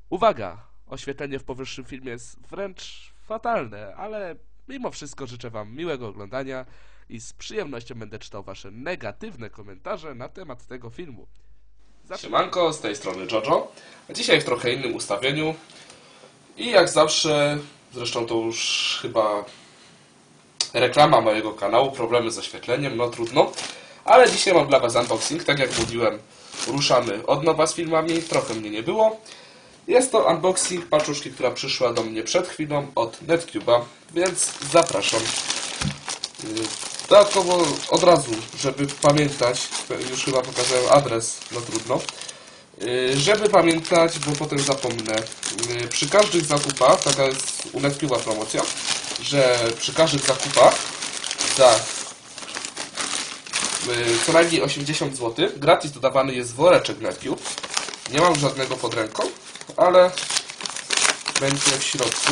Uwaga! Oświetlenie w powyższym filmie jest wręcz fatalne, ale mimo wszystko życzę Wam miłego oglądania i z przyjemnością będę czytał Wasze negatywne komentarze na temat tego filmu. Siemanko, z tej strony Jojo, a dzisiaj w trochę innym ustawieniu i jak zawsze, zresztą to już chyba reklama mojego kanału, problemy z oświetleniem, no trudno, ale dzisiaj mam dla Was unboxing, tak jak mówiłem, ruszamy od nowa z filmami, trochę mnie nie było. Jest to unboxing paczuszki, która przyszła do mnie przed chwilą od Netcube'a, więc zapraszam. Dodatkowo od razu, żeby pamiętać, już chyba pokazałem adres, no trudno, żeby pamiętać, bo potem zapomnę, przy każdych zakupach, taka jest u Netcube'a promocja, że przy każdych zakupach za co najmniej 80 zł gratis dodawany jest woreczek Netcube. Nie mam żadnego pod ręką, ale będzie w środku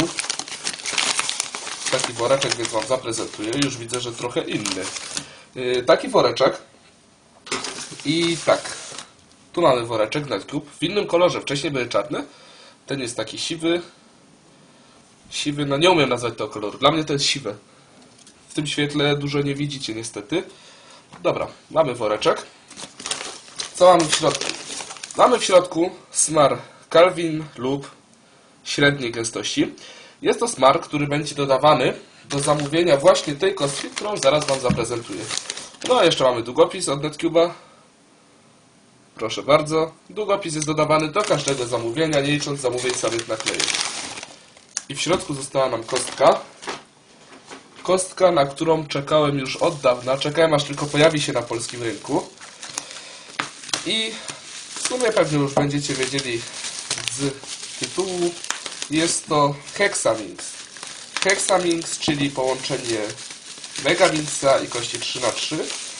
taki woreczek, więc Wam zaprezentuję. Już widzę, że trochę inny. Taki woreczek. I tak. Tu mamy woreczek Netcube. W innym kolorze. Wcześniej były czarne. Ten jest taki siwy. Siwy, no nie umiem nazwać tego koloru. Dla mnie to jest siwe. W tym świetle dużo nie widzicie niestety. Dobra, mamy woreczek. Co mamy w środku? Mamy w środku smar Calvin lub średniej gęstości. Jest to smar, który będzie dodawany do zamówienia właśnie tej kostki, którą zaraz Wam zaprezentuję. No a jeszcze mamy długopis od Netcube'a. Proszę bardzo. Długopis jest dodawany do każdego zamówienia, nie licząc zamówień samych naklejek. I w środku została nam kostka. Kostka, na którą czekałem już od dawna. Czekałem, aż tylko pojawi się na polskim rynku. I w sumie pewnie już będziecie wiedzieli z tytułu. Jest to Hexaminx. Hexaminx, czyli połączenie Megaminxa i kości 3×3.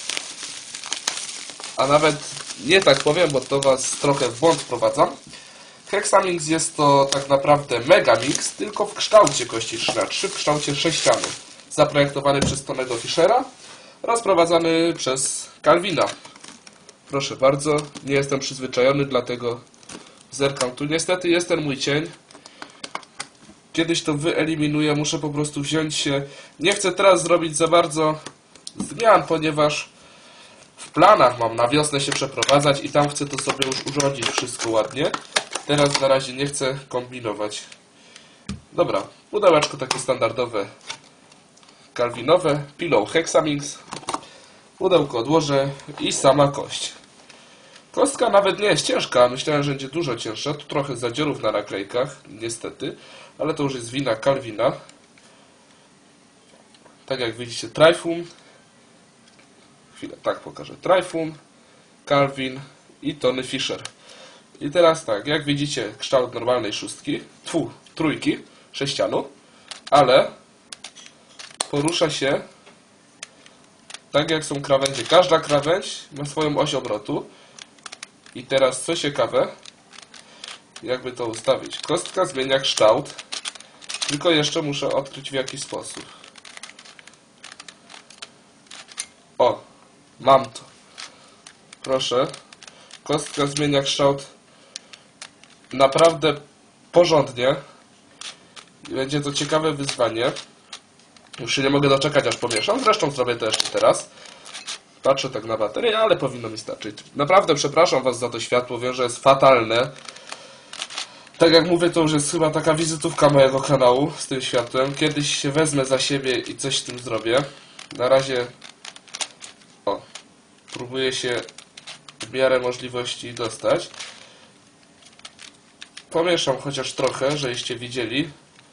A nawet nie tak powiem, bo to Was trochę w błąd wprowadzam. Hexaminx jest to tak naprawdę Megaminx, tylko w kształcie kości 3×3, w kształcie sześcianu. Zaprojektowany przez Tonego Fischera, rozprowadzany przez Calvina. Proszę bardzo, nie jestem przyzwyczajony, dlatego zerkam tu. Niestety jest ten mój cień. Kiedyś to wyeliminuję, muszę po prostu wziąć się. Nie chcę teraz zrobić za bardzo zmian, ponieważ w planach mam na wiosnę się przeprowadzać i tam chcę to sobie już urządzić wszystko ładnie. Teraz na razie nie chcę kombinować. Dobra, pudełeczko takie standardowe Calvinowe, pillow Hexaminx. Pudełko odłożę i sama kość. Kostka nawet nie jest ciężka, myślałem, że będzie dużo cięższa. Tu trochę zadziorów na naklejkach, niestety, ale to już jest wina Calvina. Tak jak widzicie, Trifun. Chwilę, tak pokażę. Trifun, Calvin i Tony Fischer. I teraz tak, jak widzicie, kształt normalnej szóstki, trójki, sześcianu, ale porusza się tak jak są krawędzie. Każda krawędź ma swoją oś obrotu. I teraz co ciekawe, jakby to ustawić. Kostka zmienia kształt, tylko jeszcze muszę odkryć w jaki sposób. O, mam to. Proszę. Kostka zmienia kształt naprawdę porządnie. Będzie to ciekawe wyzwanie. Już się nie mogę doczekać, aż pomieszam. Zresztą zrobię to jeszcze teraz. Patrzę tak na baterię, ale powinno mi starczyć. Naprawdę przepraszam Was za to światło, wiem, że jest fatalne. Tak jak mówię, to już jest chyba taka wizytówka mojego kanału z tym światłem. Kiedyś się wezmę za siebie i coś z tym zrobię. Na razie próbuję się w miarę możliwości dostać. Pomieszam chociaż trochę, żebyście widzieli,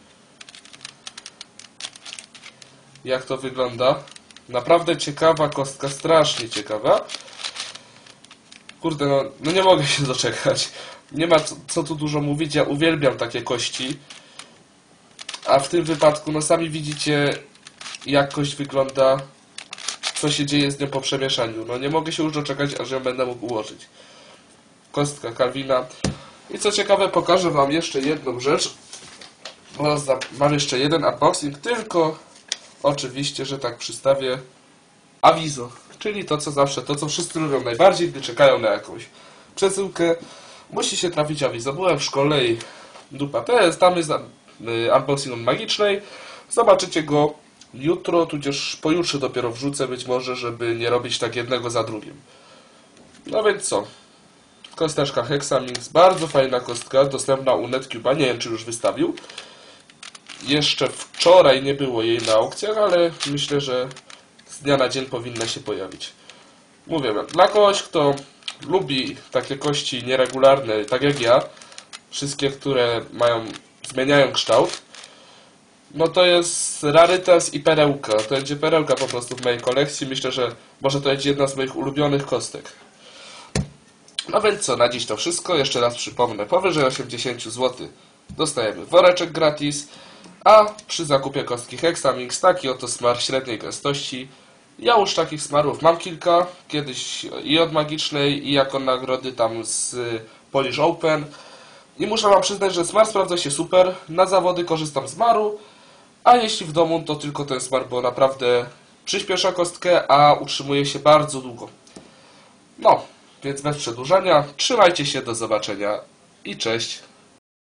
jak to wygląda. Naprawdę ciekawa kostka, strasznie ciekawa. Kurde, no nie mogę się doczekać. Nie ma co tu dużo mówić, ja uwielbiam takie kości. A w tym wypadku, no sami widzicie, jak kość wygląda, co się dzieje z nią po przemieszaniu. No nie mogę się już doczekać, aż ją będę mógł ułożyć. Kostka Calvina. I co ciekawe, pokażę Wam jeszcze jedną rzecz. Bo mam jeszcze jeden unboxing, tylko oczywiście, że tak przystawię awizo, czyli to co zawsze, to co wszyscy lubią najbardziej, gdy czekają na jakąś przesyłkę. Musi się trafić awizo. Byłem w szkole i dupa. Tam jest unboxing magicznej. Zobaczycie go jutro, tudzież pojutrze dopiero wrzucę być może, żeby nie robić tak jednego za drugim. No więc co? Kosteczka Hexamix, bardzo fajna kostka, dostępna u Netcube'a, nie wiem czy już wystawił. Jeszcze wczoraj nie było jej na aukcjach, ale myślę, że z dnia na dzień powinna się pojawić. Mówię, dla kogoś, kto lubi takie kości nieregularne, tak jak ja, wszystkie, które zmieniają kształt, no to jest rarytas i perełka. To będzie perełka po prostu w mojej kolekcji. Myślę, że może to być jedna z moich ulubionych kostek. No więc co, na dziś to wszystko. Jeszcze raz przypomnę, powyżej 80 zł dostajemy woreczek gratis, a przy zakupie kostki Hexamix taki oto smar średniej gęstości. Ja już takich smarów mam kilka, kiedyś i od Magicznej, i jako nagrody tam z Polish Open. I muszę wam przyznać, że smar sprawdza się super. Na zawody korzystam z maru, a jeśli w domu, to tylko ten smar, bo naprawdę przyspiesza kostkę, a utrzymuje się bardzo długo. No, więc bez przedłużania, trzymajcie się, do zobaczenia i cześć.